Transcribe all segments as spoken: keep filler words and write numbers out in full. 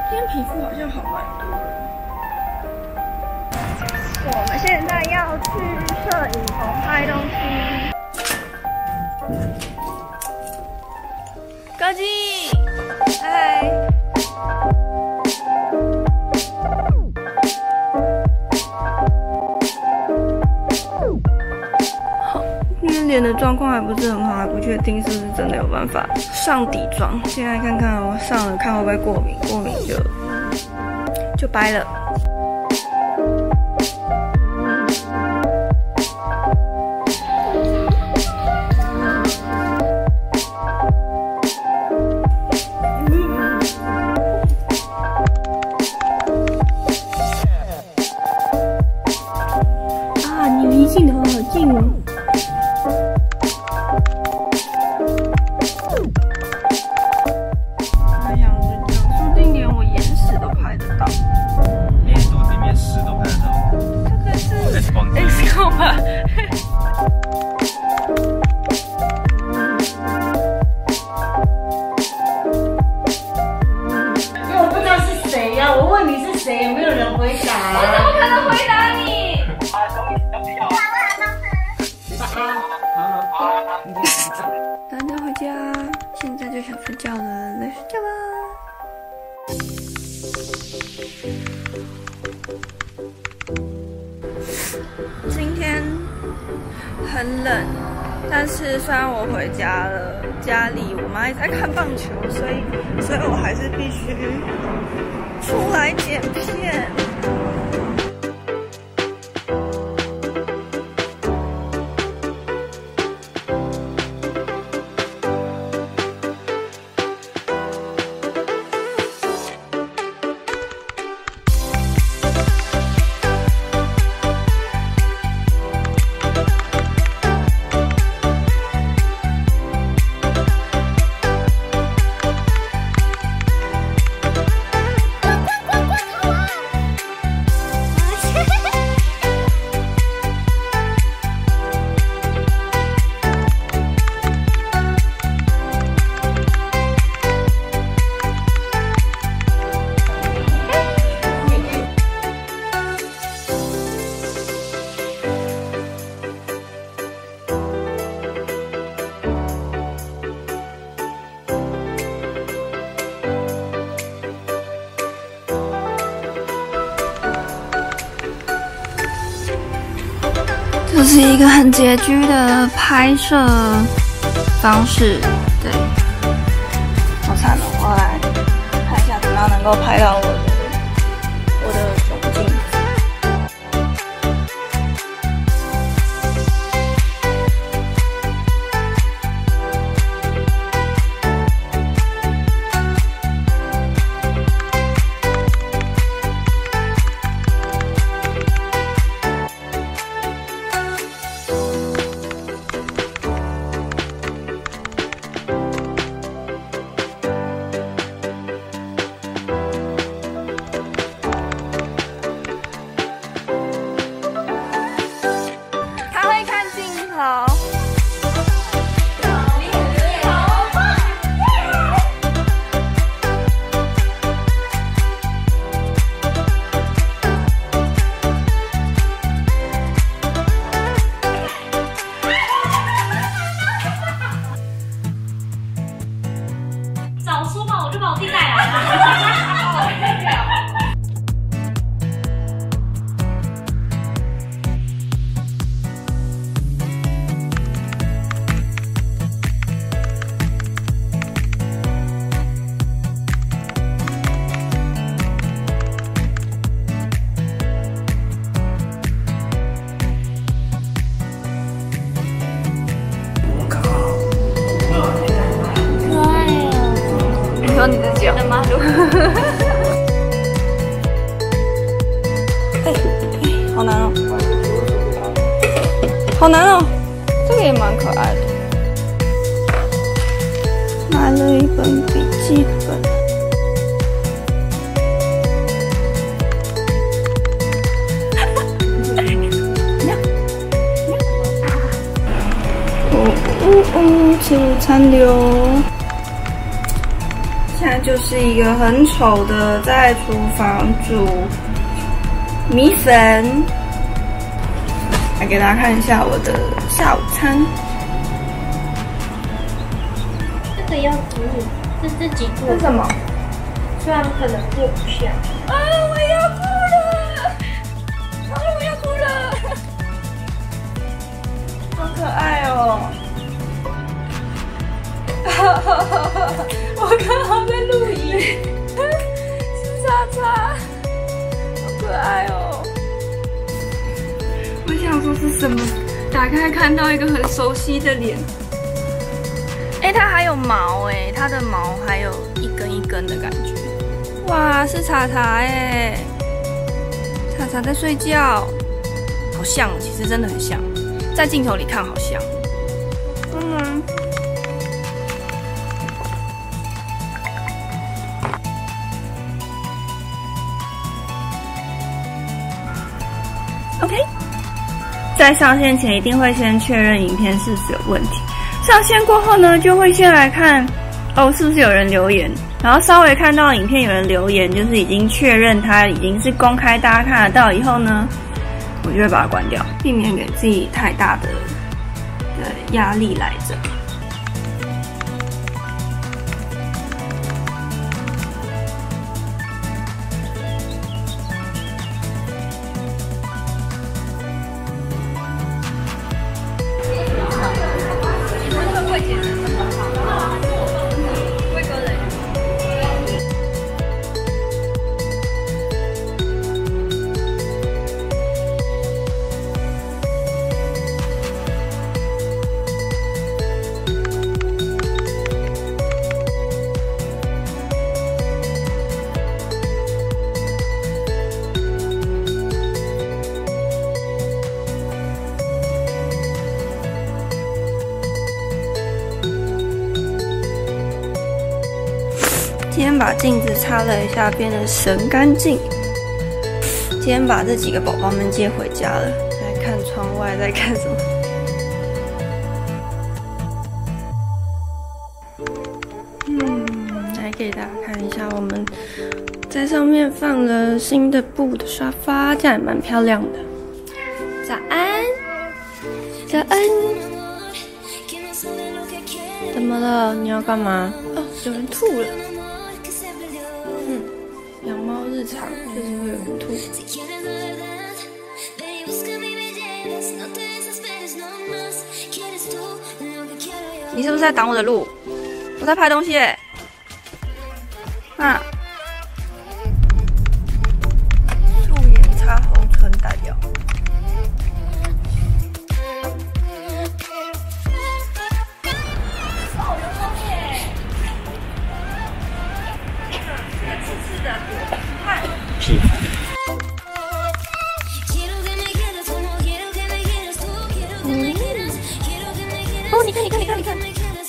今天皮肤好像好蛮多的。我们现在要去摄影棚拍东西。高基，嗨。好，今天脸的状况还不是很好，还不确定是不是真的有办法上底妆。现在看看我上了，看会不会过敏，过敏就就掰了。 镜头好近哦！我想睡觉，说不定连我眼屎都拍得到。 连说不定连屎都拍得到。 这个是 X 光吧？ 因为我不知道是谁呀、啊，我问你是谁，有没有人回答、啊？ 我怎么可能回答你？ 大家回家，现在就想睡觉了，来睡觉吧。今天很冷，但是虽然我回家了，家里我妈也在看棒球，所以所以我还是必须出来剪片。 这是一个很拮据的拍摄方式，对，好惨哦！我来看一下怎么样能够拍到我的我的胸镜。好。 早说嘛，我就把我弟带来了。 有你自己哦。马路。哎哎，好难哦，好难哦，这个也蛮可爱的。买了一本笔记本。哦哦哦，吃午餐流。 现在就是一个很丑的在厨房煮米粉，来给大家看一下我的下午餐。 这个要煮，这自己做。 是什么？ 虽然可能做不像。 啊！我要哭了！啊！我要哭了！好可爱哦！哈哈哈哈！我刚好在录影，是叉叉，好可爱哦！我想说是什么？打开看到一个很熟悉的脸。哎，它还有毛哎，它的毛还有一根一根的感觉。哇，是茶茶哎，茶茶在睡觉，好像，其实真的很像，在镜头里看好像。嗯。OK， 在上线前一定会先确认影片是不是有问题。上线过后呢，就会先来看哦，是不是有人留言，然后稍微看到影片有人留言，就是已经确认它已经是公开，大家看得到以后呢，我就会把它关掉，避免给自己太大的的压力来着。今天把镜子擦了一下，变得神干净。今天把这几个宝宝们接回家了，来看窗外在干什么。嗯，来给大家看一下，我们在上面放了新的布的沙发，这样也蛮漂亮的。早安，早安。怎么了？你要干嘛？哦，有人吐了。嗯，养猫日常就是会有人吐。你是不是在挡我的路？我在拍东西耶。啊。素颜擦红唇代表。 是。 嗯。哦，你看，你看，你看，你看。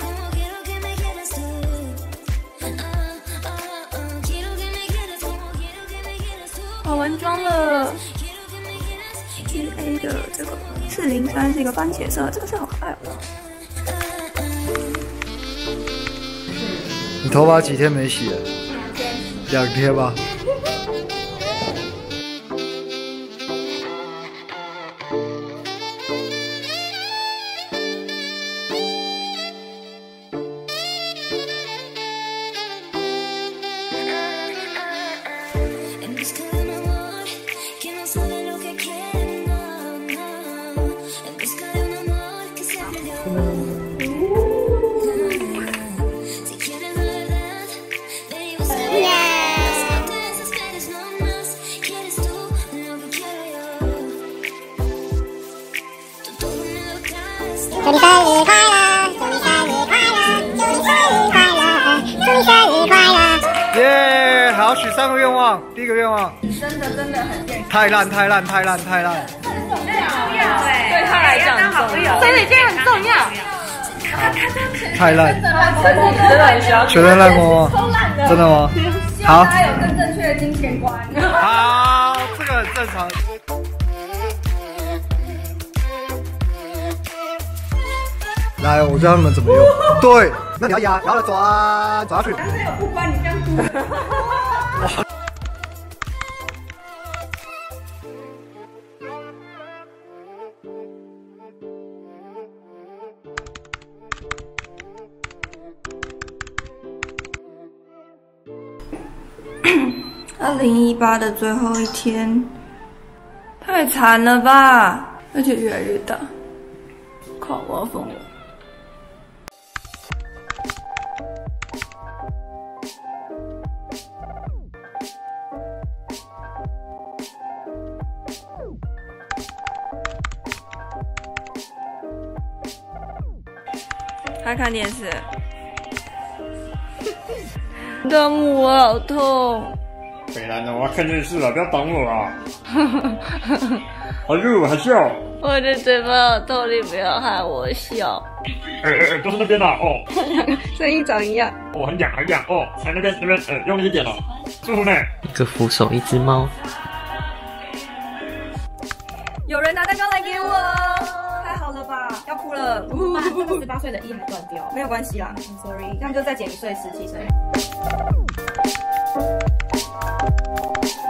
跑完妆了。T A 的这个四零三是一个番茄色，这个是好可爱哦。 你头发几天没洗了？两天吧。 祝你生日快乐！祝你生日快乐！祝你生日快乐！祝你生日快乐！ 耶！好，许三个愿望。第一个愿望， 真的真的很健康。 太烂太烂太烂太烂。 对他来讲很重要，生日健很重要。 太烂。 真的很需要。 全都烂光吗？真的吗？好。 大家有更正确的金钱观。 好，这个很正常。来，我教你们怎么用。对， 那你要压，然后转转下去。 但是有不关你这样子。二零一八的最后一天，太惨了吧！而且越来越大，靠，我要疯了！还看电视，端木我好痛。 北兰的，我要看电视了，不要挡我啊！好热，还笑。 我的嘴巴好痛，你不要害我笑。 哎哎哎，都是那边的哦。 声音长一样。 哦，很痒很痒哦，在那边那边，呃，用力一点哦，舒服呢。 一个扶手，一只猫。 有人拿蛋糕来给我，太好了吧？要哭了。 把这个十八岁的一还断掉， 没有关系啦 ，sorry，这样就再减一岁，十七岁。